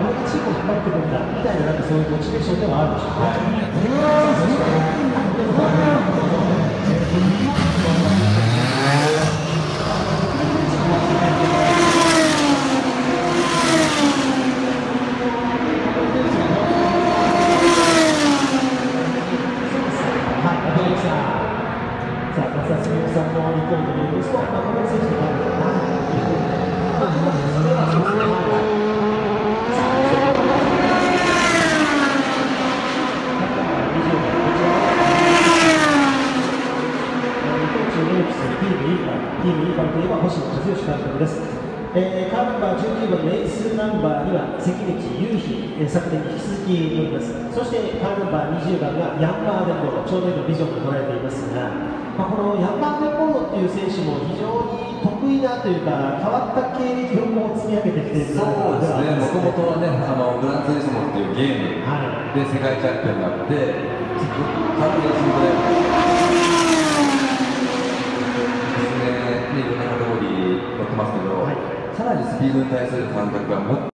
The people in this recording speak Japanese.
俺がチームを引っ張ってくるんだみたいな、なんかそういうモチベーションではあるでしょうさあ、松田純さんのリポートによりますと、この選手の場合は、それはそうですね。チームイーバンといえば星野和義監督です。カーナンバー19番のエースナンバーには関口雄飛、昨年に引き続き乗ります。そしてカーナンバー20番がヤンバーデンボード、ちょうど今ビジョンが捉えていますが、このヤンバーデンボードっていう選手も非常に得意なというか変わった経歴を積み上げてきている。 そうですね、もともとはね、グランツーリスモっていうゲームで世界チャンピオンになって、彼女の仕事でいろんなカテゴリー乗ってますけど、さらにスピードに対する感覚がもっと